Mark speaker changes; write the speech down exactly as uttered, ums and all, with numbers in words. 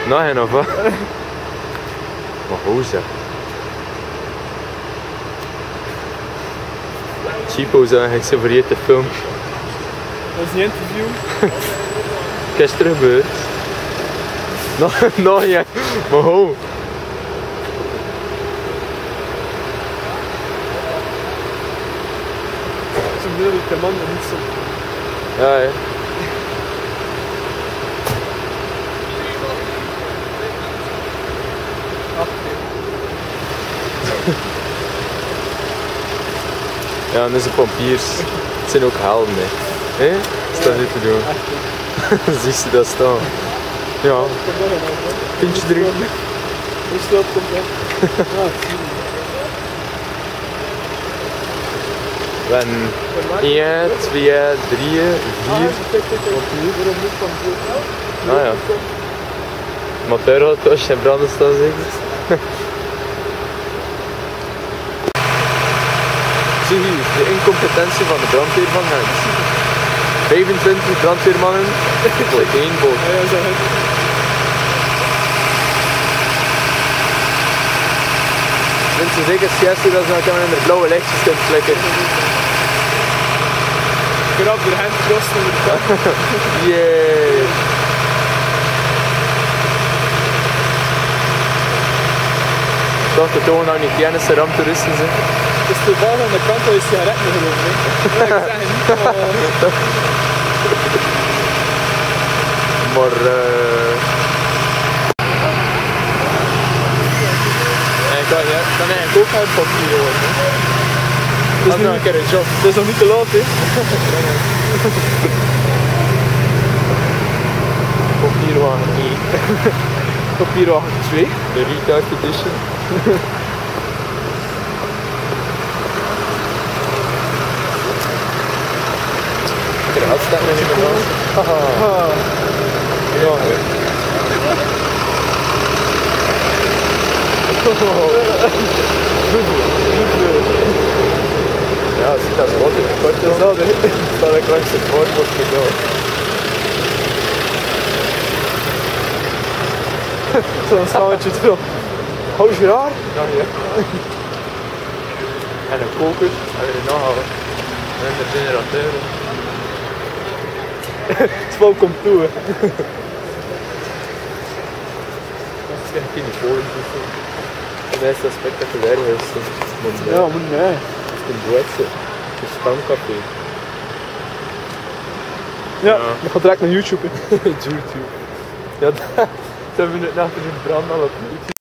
Speaker 1: Nog een of wat? Maar hoe zeg? Cheapo zijn gesepareerde film.
Speaker 2: Dat is niet interview.
Speaker 1: Gisteren gebeurd. Nog, nog ja, maar hoe?
Speaker 2: Zo bedoel ik de man er niet zo.
Speaker 1: Ja, ja. Ja, en deze pompiers, het zijn ook helden, hè. Hé? Is dat niet te doen? Zie je dat staan? Ja. Pintje erin.
Speaker 2: Hoe stil komt dat? Ja, ik zie het.
Speaker 1: We hebben één, twee, drie, vier. Ah ja. Motor gaat als je branden staan zeker. Zie hier, de incompetentie van de brandweer van Gent. vijfentwintig brandweermannen voor één boot.
Speaker 2: Ja, ja, zeg het.
Speaker 1: Mensen zeker scherpen dat ze dan in de blauwe lichtjes kunnen flikken.
Speaker 2: Grap door hen te kosten in de kant.
Speaker 1: Yay! Ik dacht dat toch nog niet de enige ramptoeristen zijn.
Speaker 2: Het is toevallig aan de kant dat je sigaretten geloof ik. Ja, ik zeg het niet. Uh...
Speaker 1: Maar uh... ik kan, ja, ik kan eigenlijk ook uit papier horen.
Speaker 2: Het is nog een keer een job. Het is nog niet te laat, hè?
Speaker 1: Papierwagen één.
Speaker 2: Papierwagen twee.
Speaker 1: De retard edition. Ik heb het staat met een balans. Haha. Ja. Ja, ziet dat wat in de korte is dat, hè? Dat ik langs het woord wordt gedaan.
Speaker 2: Zo'n schouwtje te veel. Hou je raar?
Speaker 1: Ja, ja. En een koker, en weer nog al. En de generateur.
Speaker 2: Het spel komt toe, hè.
Speaker 1: Dat is geen kinepolen. Dat is dat spectaculair is.
Speaker 2: Ja, moet nee.
Speaker 1: Dat is een Duitse. Het is een stamcafé.
Speaker 2: Ja,
Speaker 1: Ja.
Speaker 2: dat gaat direct naar YouTube, hè.
Speaker 1: YouTube. Ja, dat hebben we net na de brand al op YouTube.